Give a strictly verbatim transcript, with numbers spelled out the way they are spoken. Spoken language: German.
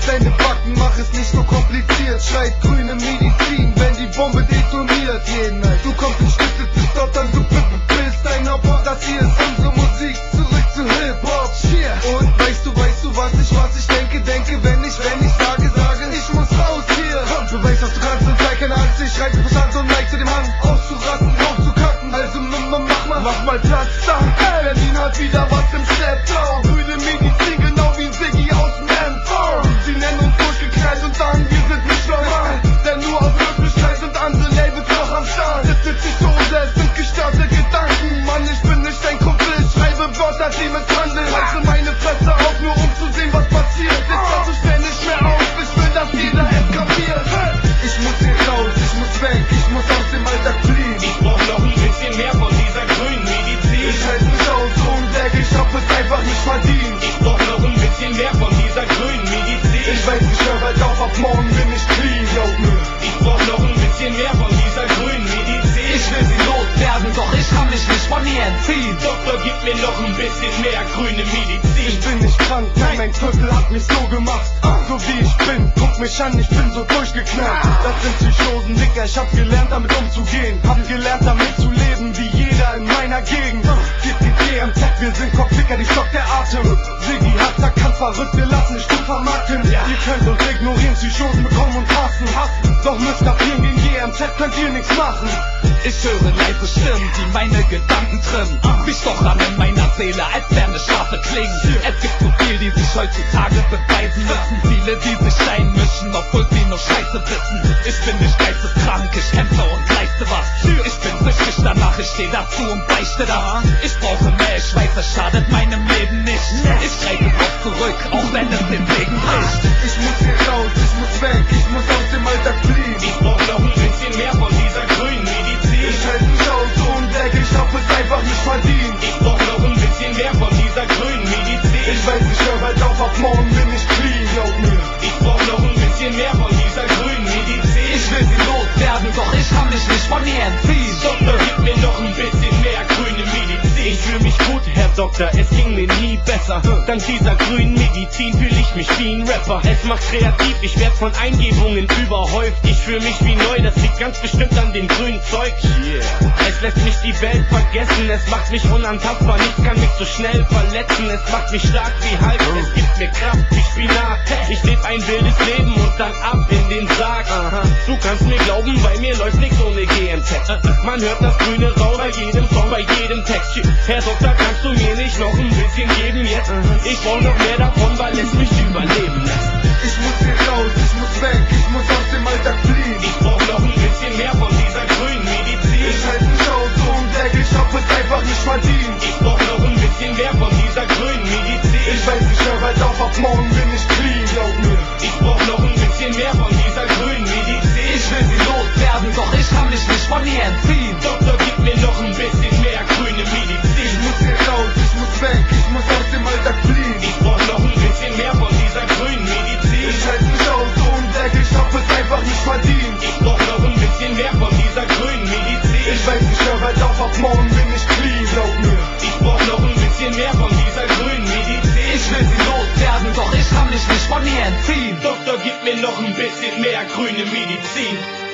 deine Backen, mach es nicht so kompliziert. Schreit grüne Medizin, wenn die Bombe detoniert. Jeden Night, du kommst in Schnitte zu stottern, du bist ein Opfer. Das hier ist unsere Musik, zurück zu Hip-Hop. Und weißt du, weißt du, was ich, was ich denke, denke, wenn ich, wenn ich sage, sage, ich muss raus hier. Du weißt, was du kannst und sei keine Angst, ich reite mich an so ein Like zu dem Hang, auszurasten, aufzukacken. Also mach mal, mach mal Platz da. Berlin hat wieder was im Schlepptau. Grüne Medizin, genau wie ein Siggi aus dem M V. Sie nennen uns durchgeknallt und sagen, wir sind nicht normal. Denn nur aus Möglichkeit sind andere Labels noch am Start. Das wird sich so, es sind gestörte Gedanken. Mann, ich bin nicht dein Kumpel, ich schreibe Wörter, die mit Handeln. Halte meine Fresse auf, nur um zu sehen, was passiert. Ich pass so schnell nicht mehr auf, ich will, dass jeder es kapiert. Ich muss hier raus, ich muss weg, ich muss aus dem Alltag fliehen. Ich brauch noch ein bisschen mehr von dieser grünen Medizin. Ich halte mich aus und weg, ich hab es einfach nicht verdient. Ich brauch noch ein bisschen mehr von dieser grünen Medizin. Ich weiß, ich hör bald auf, ab morgen bin ich clean, glaub mir. Ich brauch noch ein bisschen mehr von dieser grünen Medizin. Ich will sie loswerden, doch ich kann mich nicht von ihr entziehen. Doktor, gib mir noch ein bisschen mehr grüne Medizin. Ich bin nicht krank, nein, mein Viertel hat mich so gemacht. So wie ich bin, guck mich an, ich bin so durchgeknallt. Das sind Psychosen, Dicker, ich hab gelernt damit umzugehen. Hab gelernt damit zu leben, wie jeder in meiner Gegend. G T T M Z, wir sind Kopfdicker, die stockt der Atem. Siggi hat erkannt, verrückt, wir lassen nicht gut vermarkten. Ihr könnt uns ignorieren, Psychosen bekommen und hassen. Doch müsst kapieren, gegen G M Z könnt ihr nichts machen. Ich höre leise Stimmen, die meine Gedanken trimmen. Wie Stochern in meiner Seele, als wären es scharfe Klingen. Es gibt so viel, die sich heutzutage beweisen müssen. Viele, die sich einmischen, obwohl sie nur Scheiße wissen. Ich bin nicht geisteskrank, ich kämpfe und leiste was. Ich bin süchtig danach, ich steh dazu und beichte das. Ich brauche mehr, ich weiß, es schadet meinem Leben nicht. Ich greife drauf zurück, auch wenn es den Segen bricht. Ich muss hier raus, ich muss weg, ich muss aus dem Alltag fliehen. Ich brauch noch ein bisschen mehr von dieser grünen Medizin. Ich halte mich aus und weg, ich hab es einfach nicht verdient. Ich brauch noch ein bisschen mehr von dieser grünen Medizin. Ich weiß, ich hör bald auf, ab morgen bin ich clean, glaub mir. Ich brauch noch ein bisschen mehr von dieser grünen Medizin. Ich will sie loswerden, doch ich kann mich nicht von ihr entziehen. Doktor, gib mir noch ein bisschen mehr grüne Medizin. Ich fühl mich gut, Herr Doktor, es ging mir nie besser. Dank dieser grünen Medizin fühl ich mich wie ein Rapper. Es macht kreativ, ich werd von Eingebungen überhäuft. Ich fühl mich wie neu, das liegt ganz bestimmt an dem grünen Zeug. Yeah. Es lässt mich die Welt vergessen, es macht mich unantastbar. Nichts kann mich so schnell verletzen, es macht mich stark wie Hulk. Es gibt mir Kraft wie Spinat. Ich leb ein wildes Leben und dann ab in den Sarg. Du kannst mir glauben, bei mir läuft nix ohne G M Z. Man hört das grüne Rauch bei jedem Song, bei jedem Text. Herr Doktor, kannst du mir nicht noch ein bisschen geben jetzt? Ich brauch noch mehr davon, weil es mich überleben lässt. Ich muss hier raus, ich muss weg, ich muss aus dem Alltag fliehen. Ich brauch noch ein bisschen mehr von dieser grünen Medizin. Ich halte mich aus und weg, ich hab es einfach nicht verdient. Ich brauch noch ein bisschen mehr von dieser grünen Medizin. Ich weiß, ich hör bald auf, ab morgen bin ich clean, glaub mir. Ich brauch noch ein bisschen mehr von dieser grünen Medizin. Ich will sie loswerden, doch ich kann mich nicht von ihr entziehen. Doktor, gib mir noch ein bisschen mehr grüne Medizin. Ich muss hier raus, ich muss weg, ich muss aus dem Alltag fliehen. Ich brauch noch ein bisschen mehr von dieser grünen Medizin. Ich halte mich aus und weg, ich hab es einfach nicht verdient. Ich brauch noch ein bisschen mehr von dieser grünen Medizin. Ich weiß, ich hör bald auf, ab morgen bin ich clean, glaub mir. Ich brauch noch ein bisschen mehr von dieser grünen Medizin. Ich will sie loswerden, doch ich kann mich nicht von ihr entziehen. Doktor, gib mir noch ein bisschen mehr grüne Medizin.